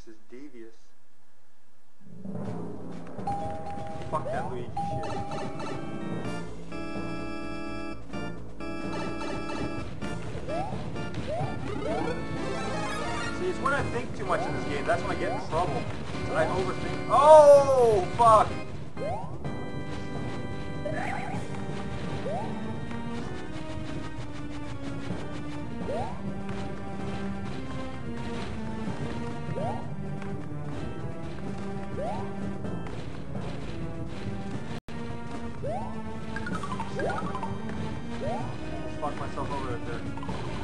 physics is devious. Fuck that Luigi shit. See, it's when I think too much in this game, that's when I get in trouble. So I overthink. Oh, fuck! Fuck myself over right there.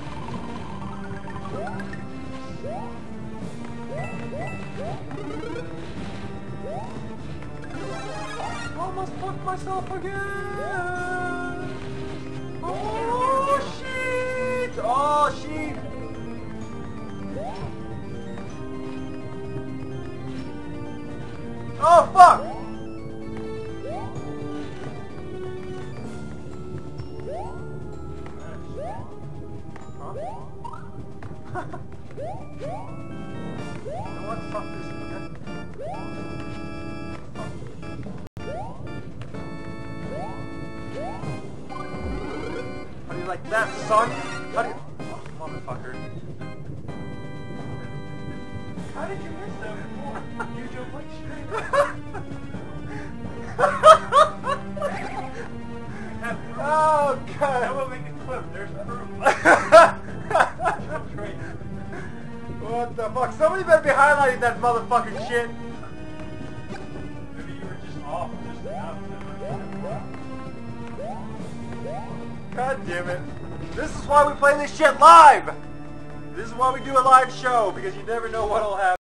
Almost fucked myself again! Oh shit! Oh shit! Oh fuck! Huh? You know what? Fuck this. How do you like that, son? How do you... Oh, motherfucker. How did you miss that before? You jumped like straight. Oh, God. That will make a clip. There's proof. What the fuck? Somebody better be highlighting that motherfucking shit. Maybe you were just off just now. God damn it. This is why we play this shit live! This is why we do a live show, because you never know what'll happen.